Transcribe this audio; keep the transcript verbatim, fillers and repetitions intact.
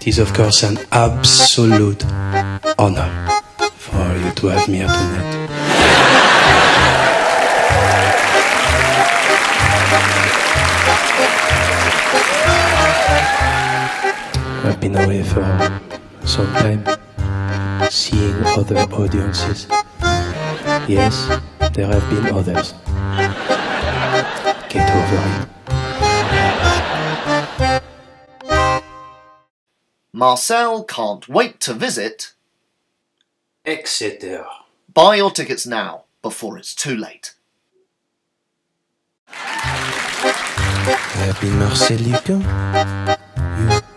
It is of course an absolute honor for you to have me here tonight. I've been away for some time, seeing other audiences. Yes, there have been others. Get over it. Marcel can't wait to visit Exeter. Buy your tickets now, before it's too late. I have been Marcel Lupin. You